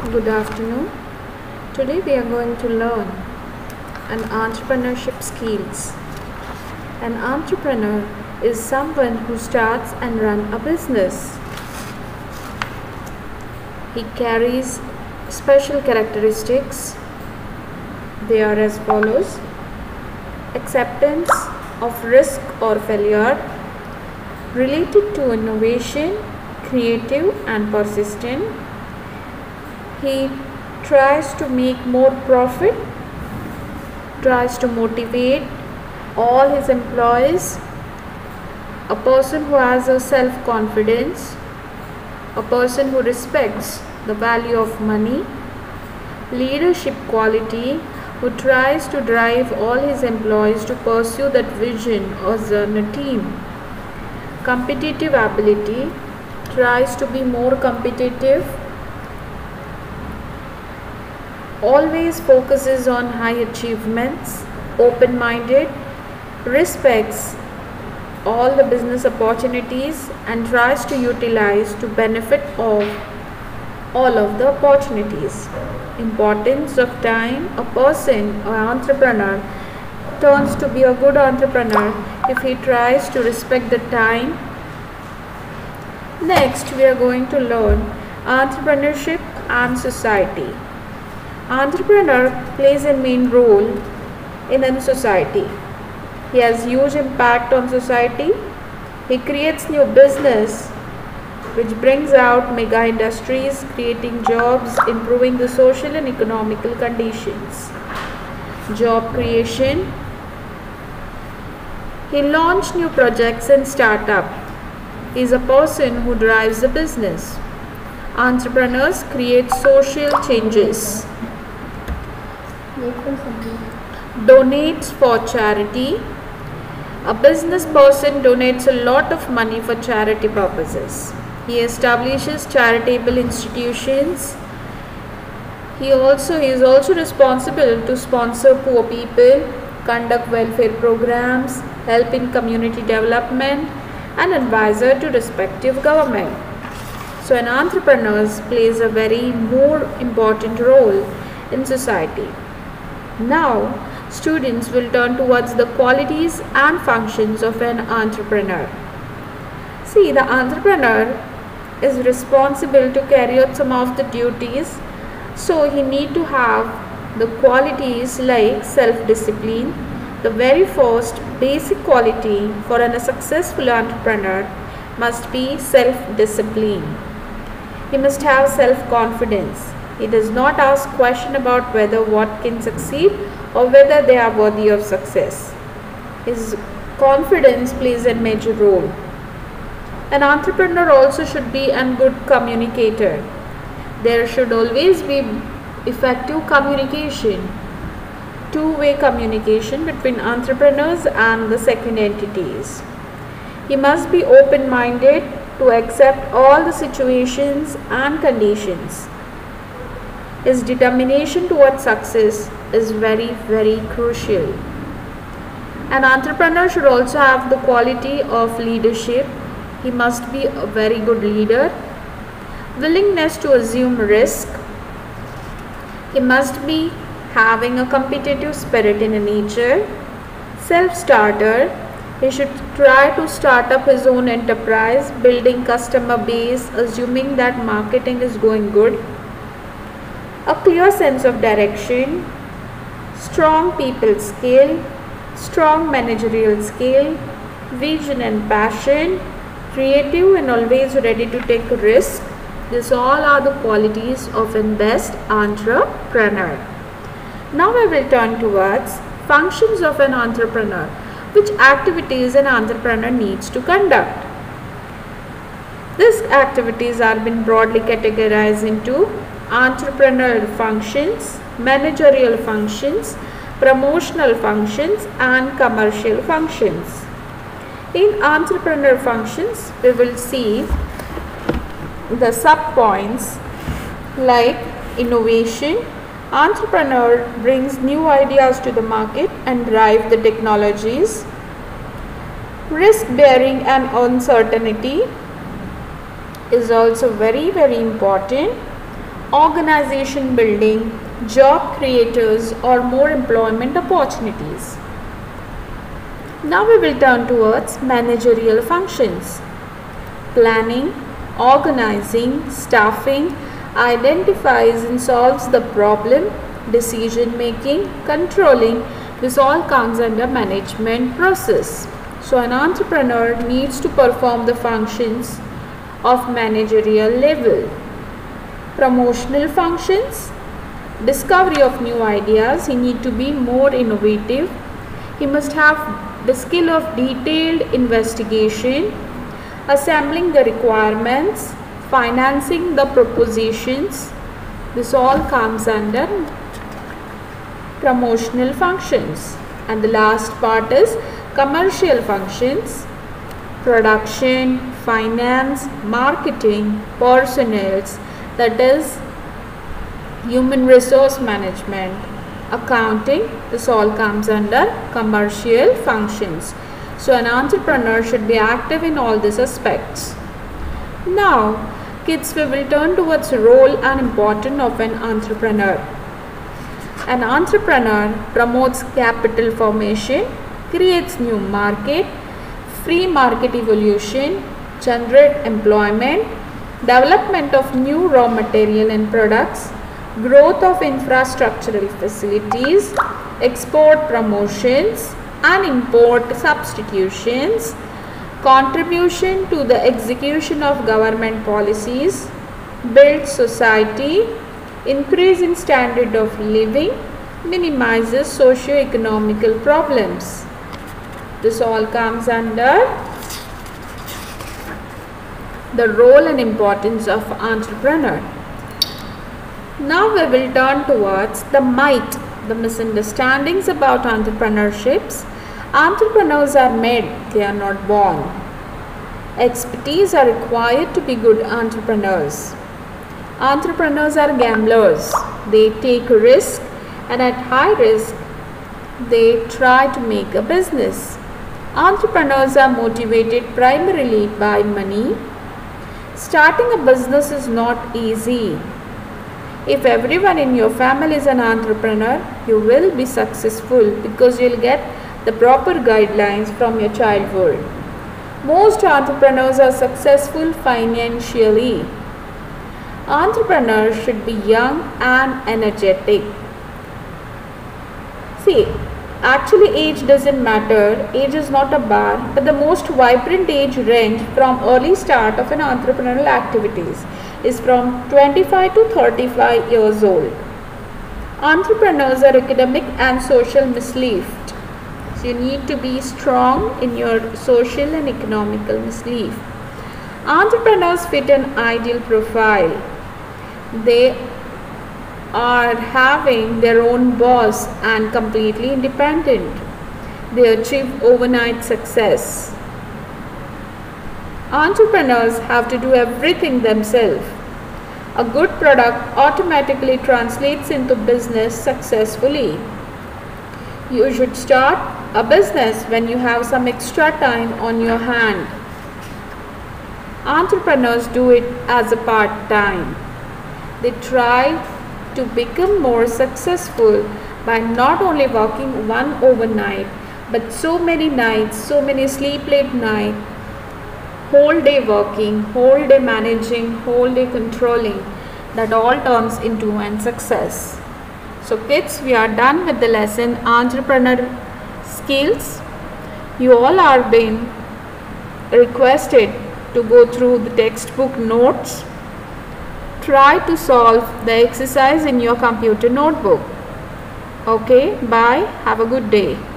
Good afternoon. Today we are going to learn an entrepreneurship skills. An entrepreneur is someone who starts and runs a business. He carries special characteristics. They are as follows: acceptance of risk or failure, related to innovation, creative and persistent. He tries to make more profit, tries to motivate all his employees, a person who has a self-confidence, a person who respects the value of money, leadership quality, who tries to drive all his employees to pursue that vision as a team, competitive ability, tries to be more competitive, always focuses on high achievements, open-minded, respects all the business opportunities and tries to utilize to benefit of all of the opportunities. Importance of time: a person or entrepreneur turns to be a good entrepreneur if he tries to respect the time. Next, we are going to learn entrepreneurship and society. Entrepreneur plays a main role in a society. He has huge impact on society. He creates new business which brings out mega industries, creating jobs, improving the social and economical conditions. Job creation. He launched new projects and startup. He is a person who drives the business. Entrepreneurs create social changes. Donates for charity. A business person donates a lot of money for charity purposes. He establishes charitable institutions. He is also responsible to sponsor poor people, conduct welfare programs, help in community development, and advisor to respective government. So an entrepreneur plays a very more important role in society. Now, students will turn towards the qualities and functions of an entrepreneur. See, the entrepreneur is responsible to carry out some of the duties, so he need to have the qualities like self-discipline. The very first basic quality for a successful entrepreneur must be self-discipline. He must have self-confidence. He does not ask question about whether what can succeed or whether they are worthy of success. His confidence plays a major role. An entrepreneur also should be a good communicator. There should always be effective communication, two-way communication between entrepreneurs and the second entities. He must be open-minded to accept all the situations and conditions. His determination towards success is very, very crucial. An entrepreneur should also have the quality of leadership. He must be a very good leader. Willingness to assume risk. He must be having a competitive spirit in nature. Self-starter. He should try to start up his own enterprise, building customer base, assuming that marketing is going good. A clear sense of direction, strong people skill, strong managerial skill, vision and passion, creative and always ready to take a risk. These all are the qualities of a best entrepreneur. Now I will turn towards functions of an entrepreneur. Which activities an entrepreneur needs to conduct? These activities are been broadly categorized into entrepreneurial functions, managerial functions, promotional functions and commercial functions. In entrepreneurial functions, we will see the sub-points like innovation. Entrepreneur brings new ideas to the market and drive the technologies. Risk bearing and uncertainty is also very, very important. organization building, job creators, or more employment opportunities. Now we will turn towards managerial functions. Planning, organizing, staffing, identifies and solves the problem, decision making, controlling, this all comes under management process. So an entrepreneur needs to perform the functions of managerial level. Promotional functions, discovery of new ideas, he need to be more innovative. He must have the skill of detailed investigation, assembling the requirements, financing the propositions. This all comes under promotional functions. And the last part is commercial functions, production, finance, marketing, personnel, that is human resource management, accounting, this all comes under commercial functions. So an entrepreneur should be active in all these aspects. Now kids, we will turn towards the role and importance of an entrepreneur. An entrepreneur promotes capital formation, creates new market, free market evolution, generate employment, development of new raw material and products, growth of infrastructural facilities, export promotions and import substitutions, contribution to the execution of government policies, build society, increase in standard of living, minimizes socio-economical problems. This all comes under the role and importance of entrepreneur. Now we will turn towards the myth, the misunderstandings about entrepreneurships. Entrepreneurs are made, they are not born. Expertise are required to be good entrepreneurs. Entrepreneurs are gamblers. They take risk, and at high risk they try to make a business. Entrepreneurs are motivated primarily by money. Starting a business is not easy. If everyone in your family is an entrepreneur, you will be successful because you will get the proper guidelines from your childhood. Most entrepreneurs are successful financially. Entrepreneurs should be young and energetic. See, actually age doesn't matter. Age is not a bar, but the most vibrant age range from early start of an entrepreneurial activities is from 25 to 35 years old. Entrepreneurs are academic and social mislieved. So you need to be strong in your social and economical mislief. Entrepreneurs fit an ideal profile. They are having their own boss and completely independent. They achieve overnight success. Entrepreneurs have to do everything themselves. A good product automatically translates into business successfully. You should start a business when you have some extra time on your hand. Entrepreneurs do it as a part-time. They try to become more successful by not only working one overnight, but so many nights, so many sleep-late nights, whole day working, whole day managing, whole day controlling, that all turns into an success. So kids, we are done with the lesson entrepreneur skills. You all are being requested to go through the textbook notes. Try to solve the exercise in your computer notebook. Okay, bye. Have a good day.